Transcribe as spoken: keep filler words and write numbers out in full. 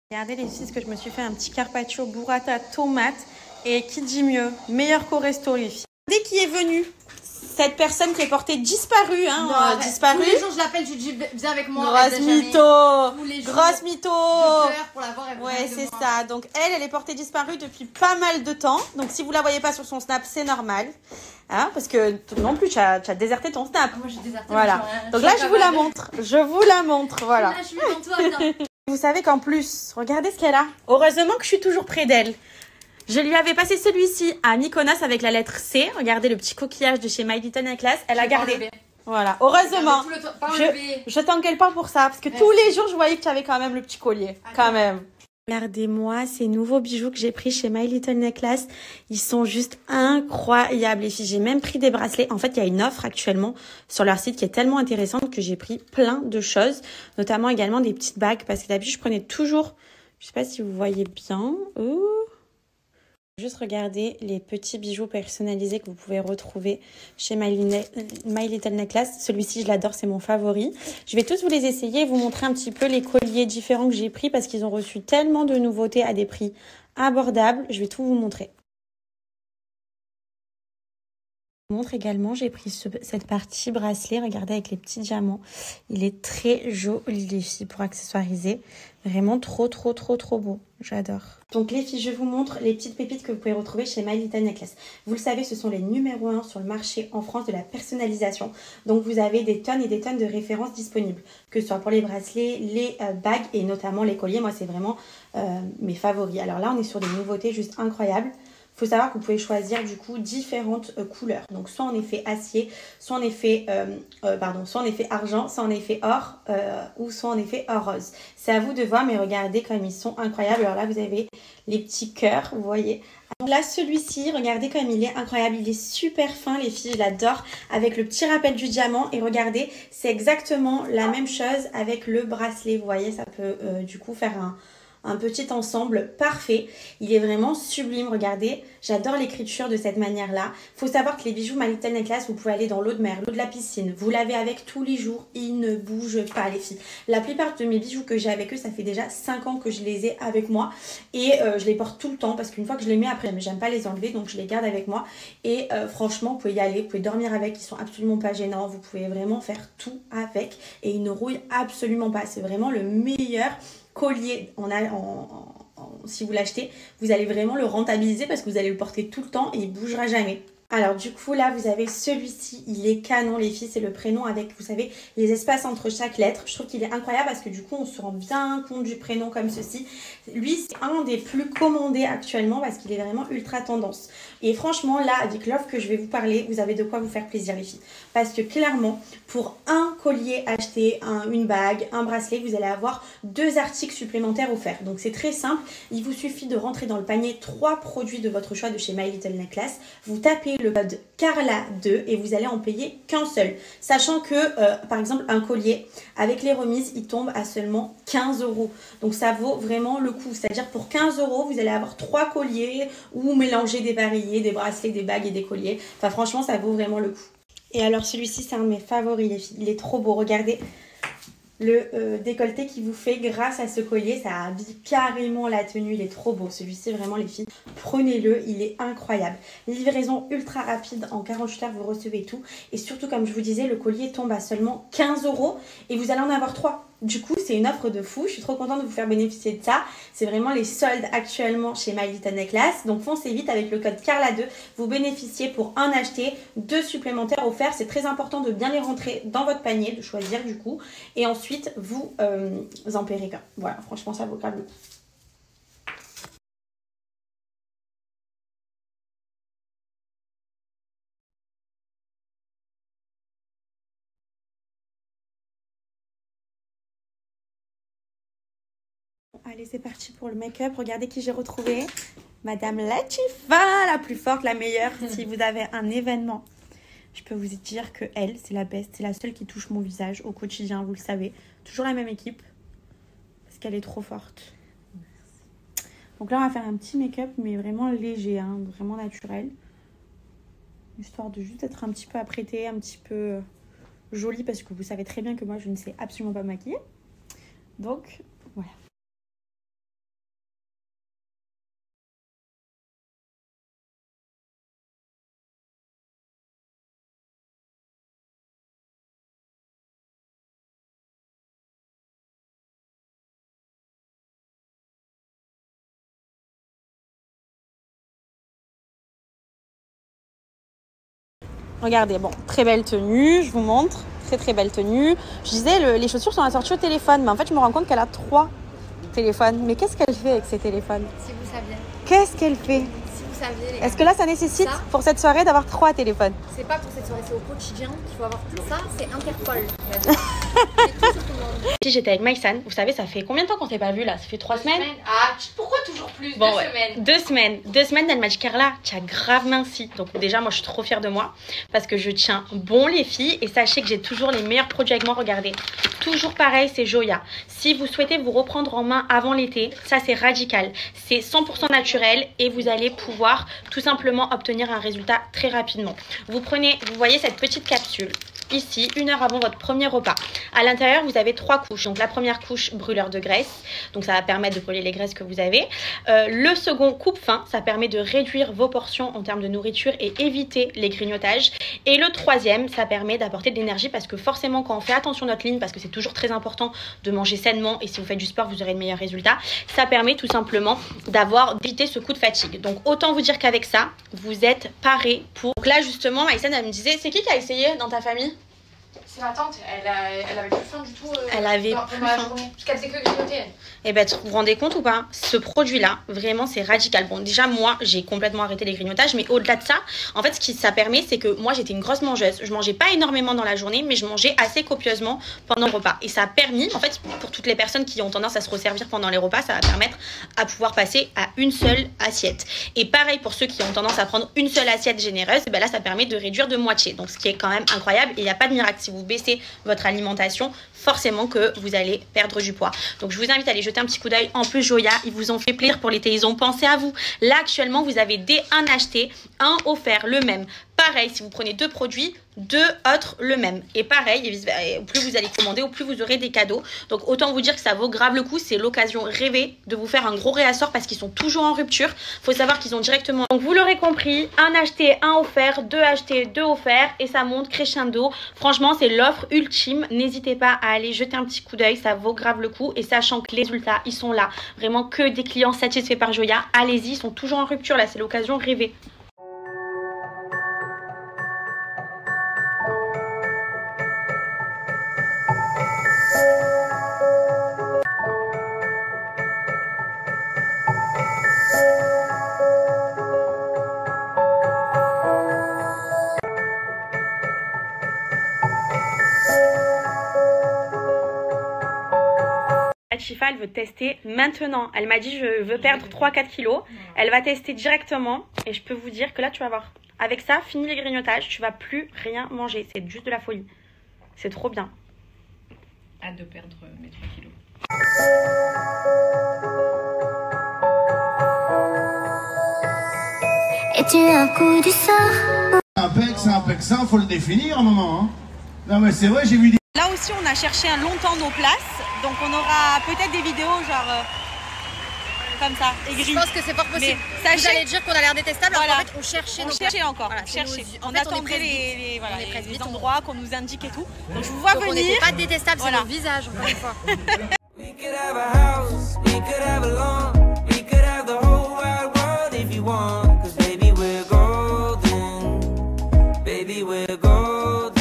Regardez les filles, que je me suis fait un petit carpaccio burrata tomate. Et qui dit mieux, meilleur qu'au resto les filles. Dès qui est venu, cette personne qui est portée disparue, hein, non, euh, disparue. Tous les jours je l'appelle, je dis viens avec moi. Grosse mytho, grosse mytho. Je pleure pour la voir. Ouais, c'est ça. Donc elle, elle est portée disparue depuis pas mal de temps. Donc si vous la voyez pas sur son snap, c'est normal. Hein, parce que non plus, tu as, tu as déserté ton snap. Moi j'ai déserté. Voilà. Donc là, je vous la montre. Je vous la montre. Voilà. Là, je suis devant toi. Vous savez qu'en plus, regardez ce qu'elle a. Heureusement que je suis toujours près d'elle. Je lui avais passé celui-ci à Mykonos avec la lettre C. Regardez le petit coquillage de chez My Little Necklace. Elle a gardé. Voilà, heureusement. Je, je t'engueule pas pour ça. Parce que Merci. Tous les jours, je voyais que tu avais quand même le petit collier. Ah, quand même. Regardez-moi ces nouveaux bijoux que j'ai pris chez My Little Necklace. Ils sont juste incroyables, les filles. J'ai même pris des bracelets. En fait, il y a une offre actuellement sur leur site qui est tellement intéressante que j'ai pris plein de choses. Notamment également des petites bagues. Parce que d'habitude, je prenais toujours... Je sais pas si vous voyez bien. Ouh. Juste regarder les petits bijoux personnalisés que vous pouvez retrouver chez My, My Little Necklace. Celui-ci, je l'adore, c'est mon favori. Je vais tous vous les essayer et vous montrer un petit peu les colliers différents que j'ai pris parce qu'ils ont reçu tellement de nouveautés à des prix abordables. Je vais tout vous montrer. Je vous montre également, j'ai pris ce, cette partie bracelet, regardez avec les petits diamants. Il est très joli les filles pour accessoiriser. Vraiment trop trop trop trop beau, j'adore. Donc les filles, je vous montre les petites pépites que vous pouvez retrouver chez My Little Necklace. Vous le savez, ce sont les numéros un sur le marché en France de la personnalisation. Donc vous avez des tonnes et des tonnes de références disponibles. Que ce soit pour les bracelets, les euh, bagues et notamment les colliers. Moi c'est vraiment euh, mes favoris. Alors là on est sur des nouveautés juste incroyables. Il faut savoir que vous pouvez choisir du coup différentes euh, couleurs. Donc soit en effet acier, soit en effet, euh, euh, pardon, soit en effet argent, soit en effet or euh, ou soit en effet or rose. C'est à vous de voir, mais regardez comme ils sont incroyables. Alors là vous avez les petits cœurs, vous voyez. Donc là celui-ci, regardez comme il est incroyable. Il est super fin les filles, je l'adore. Avec le petit rappel du diamant. Et regardez, c'est exactement la même chose avec le bracelet. Vous voyez, ça peut euh, du coup faire un... un petit ensemble parfait. Il est vraiment sublime, regardez. J'adore l'écriture de cette manière-là. Il faut savoir que les bijoux My Little Necklace, vous pouvez aller dans l'eau de mer, l'eau de la piscine. Vous l'avez avec tous les jours. Ils ne bougent pas, les filles. La plupart de mes bijoux que j'ai avec eux, ça fait déjà cinq ans que je les ai avec moi. Et euh, je les porte tout le temps parce qu'une fois que je les mets après, j'aime pas les enlever, donc je les garde avec moi. Et euh, franchement, vous pouvez y aller, vous pouvez dormir avec. Ils sont absolument pas gênants. Vous pouvez vraiment faire tout avec. Et ils ne rouillent absolument pas. C'est vraiment le meilleur collier. On a, en, en, en, si vous l'achetez, vous allez vraiment le rentabiliser parce que vous allez le porter tout le temps et il ne bougera jamais. Alors du coup là vous avez celui-ci, il est canon les filles, c'est le prénom avec, vous savez, les espaces entre chaque lettre. Je trouve qu'il est incroyable parce que du coup on se rend bien compte du prénom comme ceci. Lui c'est un des plus commandés actuellement parce qu'il est vraiment ultra tendance. Et franchement là avec l'offre que je vais vous parler, vous avez de quoi vous faire plaisir les filles. Parce que clairement pour un collier acheté, un, une bague, un bracelet, vous allez avoir deux articles supplémentaires offerts. Donc c'est très simple, il vous suffit de rentrer dans le panier trois produits de votre choix de chez My Little Necklace. Vous tapez le code Carla deux et vous allez en payer qu'un seul. Sachant que, euh, par exemple, un collier, avec les remises, il tombe à seulement quinze euros. Donc ça vaut vraiment le coup. C'est-à-dire pour quinze euros, vous allez avoir trois colliers ou mélanger des barilles, des bracelets, des bagues et des colliers. Enfin, franchement, ça vaut vraiment le coup. Et alors, celui-ci, c'est un de mes favoris, les filles. Il est trop beau. Regardez le euh, décolleté qui vous fait grâce à ce collier, ça habille carrément la tenue, il est trop beau. Celui-ci, vraiment les filles, prenez-le, il est incroyable. Livraison ultra rapide, en quarante-huit heures vous recevez tout. Et surtout, comme je vous disais, le collier tombe à seulement quinze euros et vous allez en avoir trois. Du coup, c'est une offre de fou. Je suis trop contente de vous faire bénéficier de ça. C'est vraiment les soldes actuellement chez My Little Necklace. Donc, foncez vite avec le code Carla deux. Vous bénéficiez pour un acheté, deux supplémentaires offerts. C'est très important de bien les rentrer dans votre panier, de choisir du coup. Et ensuite, vous euh, en paierez qu'un. Voilà, franchement, ça vaut grave le coup. Allez, c'est parti pour le make-up. Regardez qui j'ai retrouvé. Madame Latifa, la plus forte, la meilleure. Si vous avez un événement, je peux vous dire que elle, c'est la best. C'est la seule qui touche mon visage au quotidien, vous le savez. Toujours la même équipe. Parce qu'elle est trop forte. Donc là, on va faire un petit make-up, mais vraiment léger, hein, vraiment naturel. Histoire de juste être un petit peu apprêtée, un petit peu jolie. Parce que vous savez très bien que moi, je ne sais absolument pas me maquiller. Donc, voilà. Regardez, bon, très belle tenue, je vous montre. Très très belle tenue. Je disais, le, les chaussures sont assorties au téléphone, mais en fait, je me rends compte qu'elle a trois téléphones. Mais qu'est-ce qu'elle fait avec ces téléphones? Si vous saviez. Qu'est-ce qu'elle fait? Si vous saviez. Est-ce que là, ça nécessite ça, pour cette soirée d'avoir trois téléphones? C'est pas pour cette soirée, c'est au quotidien qu'il faut avoir tout ça. C'est Interpol. C'est tout ce qu'on demande. Si j'étais avec Maïsan, vous savez, ça fait combien de temps qu'on s'est pas vu là? Ça fait trois semaines? semaines. Ah, pourquoi toujours plus? Bon, Deux ouais. semaines. Deux semaines. Deux semaines, elle m'a dit Carla, tu as grave minci. Donc déjà, moi, je suis trop fière de moi parce que je tiens bon les filles et sachez que j'ai toujours les meilleurs produits avec moi. Regardez, toujours pareil, c'est Joya. Si vous souhaitez vous reprendre en main avant l'été, ça c'est radical. C'est cent pour cent naturel et vous allez pouvoir tout simplement obtenir un résultat très rapidement. Vous prenez, vous voyez cette petite capsule. Ici, une heure avant votre premier repas. À l'intérieur, vous avez trois couches. Donc la première couche, brûleur de graisse. Donc ça va permettre de brûler les graisses que vous avez. Euh, le second, coupe-faim. Ça permet de réduire vos portions en termes de nourriture et éviter les grignotages. Et le troisième, ça permet d'apporter de l'énergie parce que forcément, quand on fait attention à notre ligne, parce que c'est toujours très important de manger sainement et si vous faites du sport, vous aurez de meilleurs résultats. Ça permet tout simplement d'avoir d'éviter ce coup de fatigue. Donc autant vous dire qu'avec ça, vous êtes paré pour... Donc là justement, Maïsan, elle me disait, c'est qui qui a essayé dans ta famille? C'est ma tante, elle, a, elle avait plus faim du tout. Euh, elle avait dans, plus dans la faim. journée, parce qu'elle faisait que grignoter. Elle. Et ben, vous vous rendez compte ou pas? Ce produit-là, vraiment, c'est radical. Bon, déjà, moi, j'ai complètement arrêté les grignotages, mais au-delà de ça, en fait, ce qui ça permet, c'est que moi, j'étais une grosse mangeuse. Je mangeais pas énormément dans la journée, mais je mangeais assez copieusement pendant le repas. Et ça a permis, en fait, pour toutes les personnes qui ont tendance à se resservir pendant les repas, ça va permettre à pouvoir passer à une seule assiette. Et pareil pour ceux qui ont tendance à prendre une seule assiette généreuse, ben là, ça permet de réduire de moitié. Donc, ce qui est quand même incroyable. Et il n'y a pas de miracle. Si vous baissez votre alimentation, forcément que vous allez perdre du poids. Donc je vous invite à aller jeter un petit coup d'œil. En plus, Joya, ils vous ont fait plaisir pour l'été, ils ont pensé à vous. Là actuellement, vous avez des un acheté, un offert, le même. Pareil, si vous prenez deux produits, deux autres le même. Et pareil, et au plus vous allez commander, au plus vous aurez des cadeaux. Donc autant vous dire que ça vaut grave le coup. C'est l'occasion rêvée de vous faire un gros réassort parce qu'ils sont toujours en rupture. Il faut savoir qu'ils ont directement... Donc vous l'aurez compris, un acheté, un offert, deux achetés, deux offerts. Et ça monte crescendo. Franchement, c'est l'offre ultime. N'hésitez pas à aller jeter un petit coup d'œil. Ça vaut grave le coup. Et sachant que les résultats, ils sont là. Vraiment que des clients satisfaits par Joya. Allez-y, ils sont toujours en rupture. Là, c'est l'occasion rêvée. Shifa, elle veut tester maintenant. Elle m'a dit je veux perdre trois à quatre kilos. Elle va tester directement et je peux vous dire que là tu vas voir. Avec ça, fini les grignotages, tu vas plus rien manger. C'est juste de la folie. C'est trop bien. Hâte de perdre mes trois kilos. Et tu as un coup du sort. Un pec, c'est un pec, ça, faut le définir un moment. Hein. Non mais c'est vrai, j'ai vu des... Là aussi, on a cherché un longtemps nos places. Donc on aura peut-être des vidéos genre euh, comme ça, aigries. Je pense que c'est fort possible. Mais sachez... Vous allez dire qu'on a l'air détestable, voilà. alors en fait on cherchait. On nos... cherchait encore, voilà, on cherchait. Nos... En on fait, attendait on les, les, voilà, on les, les les endroits on... qu'on nous indique et tout. Donc je vous vois Donc venir. on n'était pas détestable, voilà. C'est nos visages encore une fois. We could have a house, we could have a lawn, we could have the whole wide world if you want. Cause baby we're golden, baby we're golden.